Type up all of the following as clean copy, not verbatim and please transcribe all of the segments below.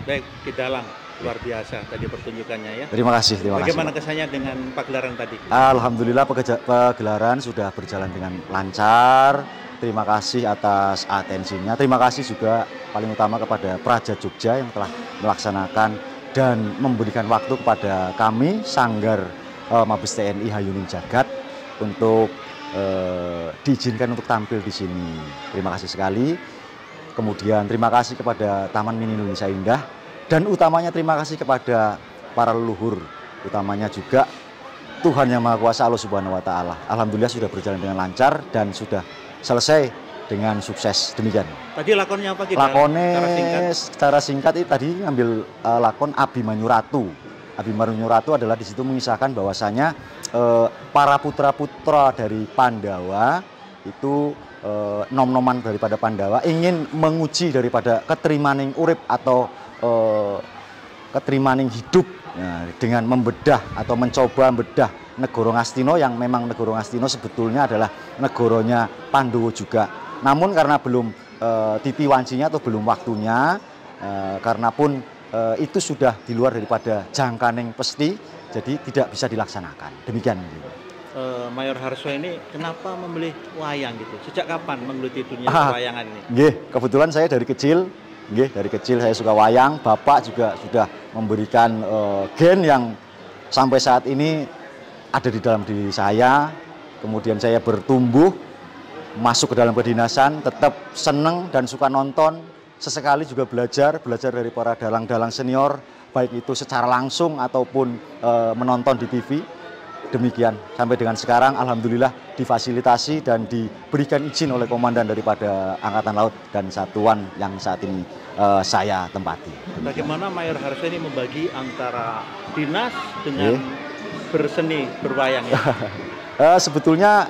Baik, Ki Dalang, luar biasa tadi pertunjukannya ya. Terima kasih, terima kasih. Bagaimana kesannya dengan pagelaran tadi? Alhamdulillah pagelaran sudah berjalan dengan lancar. Terima kasih atas atensinya. Terima kasih juga paling utama kepada Praja Jogja yang telah melaksanakan dan memberikan waktu kepada kami Sanggar Mabes TNI Hayuning Jagat untuk diizinkan untuk tampil di sini. Terima kasih sekali. Kemudian terima kasih kepada Taman Mini Indonesia Indah dan utamanya terima kasih kepada para leluhur, utamanya juga Tuhan Yang Maha Kuasa Allah Subhanahu wa taala. Alhamdulillah sudah berjalan dengan lancar dan sudah selesai dengan sukses. Demikian. Tadi lakonnya apa Ki? Lakonnya secara singkat itu tadi ngambil lakon Abimanyu Ratu. Abimanyu Ratu adalah di situ mengisahkan bahwasanya para putra-putra dari Pandawa itu nom-noman daripada Pandawa ingin menguji daripada ketrimaning urip atau ketrimaning hidup ya, dengan membedah atau mencoba membedah negoro Ngastina yang memang negoro Ngastina sebetulnya adalah negoronya Pandowo juga. Namun karena belum titi wancinya atau belum waktunya, karena pun itu sudah di luar daripada jangkaning pesti, jadi tidak bisa dilaksanakan. Demikian. Mayor Harso ini kenapa memilih wayang gitu? Sejak kapan menggeluti dunia wayangan ini? Kebetulan saya dari kecil, dari kecil saya suka wayang. Bapak juga sudah memberikan gen yang sampai saat ini ada di dalam diri saya. Kemudian saya bertumbuh, masuk ke dalam kedinasan, tetap seneng dan suka nonton. Sesekali juga belajar dari para dalang-dalang senior, baik itu secara langsung ataupun menonton di TV. Demikian, sampai dengan sekarang alhamdulillah difasilitasi dan diberikan izin oleh komandan daripada Angkatan Laut dan Satuan yang saat ini saya tempati. Bagaimana Mayor Harso ini membagi antara dinas dengan berseni, berwayang ya? Sebetulnya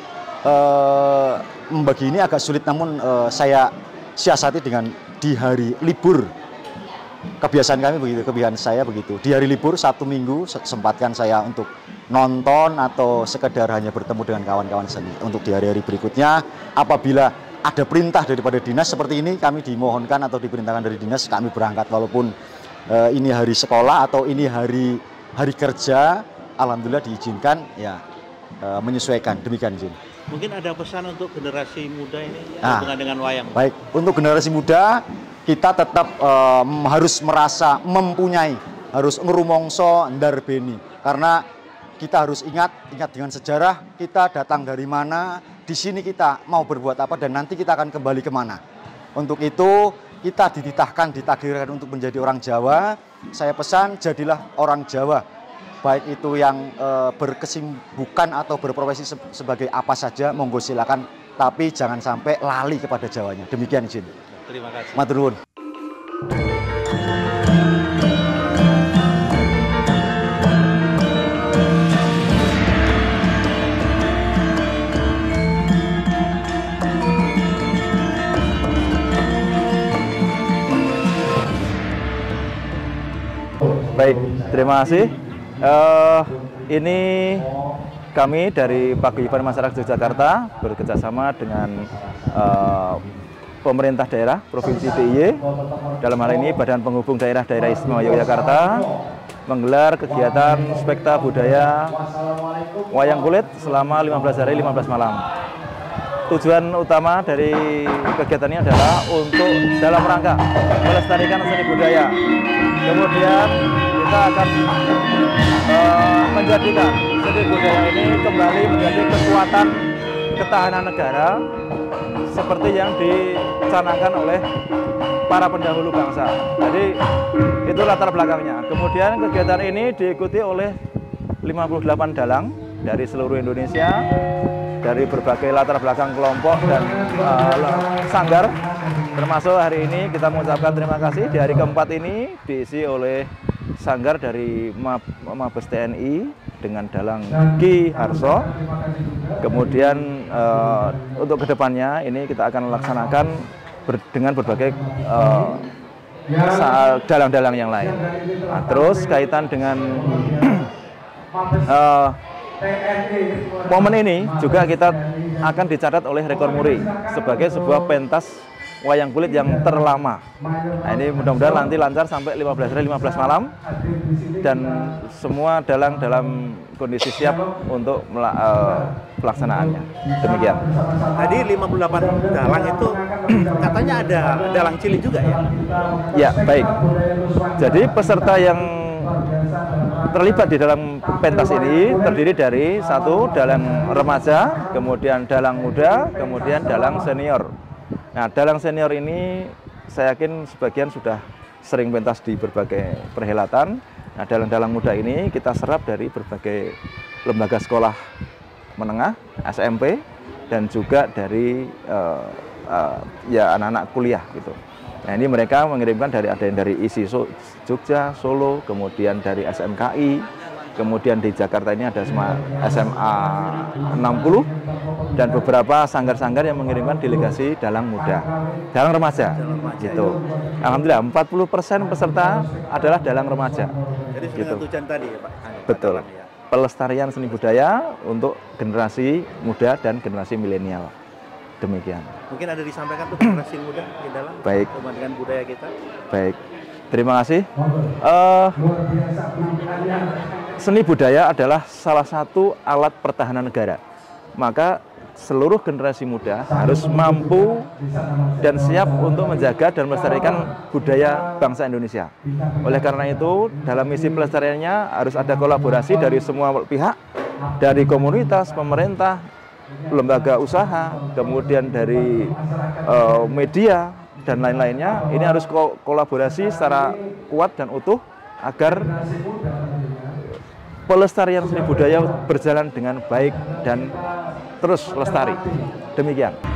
membagi ini agak sulit, namun saya siasati dengan di hari libur. Kebiasaan kami begitu, kebiasaan saya begitu. Di hari libur Sabtu Minggu sempatkan saya untuk nonton atau sekedar hanya bertemu dengan kawan-kawan seni. Untuk di hari-hari berikutnya, apabila ada perintah daripada dinas seperti ini, kami dimohonkan atau diperintahkan dari dinas, kami berangkat walaupun ini hari sekolah atau ini hari kerja, alhamdulillah diizinkan ya menyesuaikan. Demikian izin. Mungkin ada pesan untuk generasi muda ini hubungan dengan wayang. Baik, untuk generasi muda kita tetap harus merasa mempunyai, harus ngerumongso ndarbeni, karena kita harus ingat dengan sejarah kita datang dari mana, di sini kita mau berbuat apa dan nanti kita akan kembali kemana. Untuk itu kita ditakdirkan untuk menjadi orang Jawa. Saya pesan jadilah orang Jawa, baik itu yang berkesibukan atau berprofesi sebagai apa saja, monggo silakan, tapi jangan sampai lali kepada Jawanya. Demikian izin. Terima kasih. Matur nuwun. Baik, terima kasih. Ini kami dari Paguyuban Masyarakat Yogyakarta bekerjasama dengan pemerintah daerah Provinsi DIY, dalam hal ini Badan Penghubung Daerah-Daerah Istimewa Yogyakarta, menggelar kegiatan spekta budaya wayang kulit selama 15 hari 15 malam. Tujuan utama dari kegiatan ini adalah untuk dalam rangka melestarikan seni budaya. Kemudian kita akan menjadikan seni budaya ini kembali menjadi kekuatan ketahanan negara seperti yang dicanangkan oleh para pendahulu bangsa. Jadi itu latar belakangnya. Kemudian kegiatan ini diikuti oleh 58 dalang dari seluruh Indonesia, dari berbagai latar belakang kelompok dan sanggar. Termasuk hari ini kita mengucapkan terima kasih di hari keempat ini diisi oleh sanggar dari Mabes TNI dengan dalang Ki Harso. Kemudian untuk kedepannya ini kita akan melaksanakan dengan berbagai dalang-dalang yang lain. Nah, terus kaitan dengan momen ini juga kita akan dicatat oleh Rekor Muri sebagai sebuah pentas wayang kulit yang terlama. Nah, ini mudah-mudahan nanti lancar sampai 15 hari 15 malam dan semua dalang dalam kondisi siap untuk pelaksanaannya. Demikian. Tadi 58 dalang itu katanya ada dalang cilik juga ya? Ya, baik. Jadi peserta yang terlibat di dalam pentas ini terdiri dari satu dalang remaja, kemudian dalang muda, kemudian dalang senior. Nah, dalang senior ini saya yakin sebagian sudah sering pentas di berbagai perhelatan. Nah, dalang-dalang muda ini kita serap dari berbagai lembaga sekolah menengah, SMP, dan juga dari ya anak-anak kuliah gitu. Nah, ini mereka mengirimkan ada yang dari ISI Jogja, Solo, kemudian dari SMKI, kemudian di Jakarta ini ada SMA 60, dan beberapa sanggar-sanggar yang mengirimkan delegasi dalang muda, dalang remaja, gitu. Alhamdulillah 40% peserta adalah dalang remaja. Jadi gitu. tujuan tadi ya Pak? Betul. Ya. Pelestarian seni budaya untuk generasi muda dan generasi milenial. Demikian. Mungkin ada disampaikan untuk generasi muda di dalam Baik. dengan budaya kita. Baik, terima kasih. Seni budaya adalah salah satu alat pertahanan negara. Maka seluruh generasi muda harus mampu dan siap untuk menjaga dan melestarikan budaya bangsa Indonesia. Oleh karena itu, dalam misi pelestariannya harus ada kolaborasi dari semua pihak, dari komunitas, pemerintah, lembaga usaha, kemudian dari media dan lain-lainnya. Ini harus kolaborasi secara kuat dan utuh agar pelestarian seni budaya berjalan dengan baik dan terus lestari. Demikian.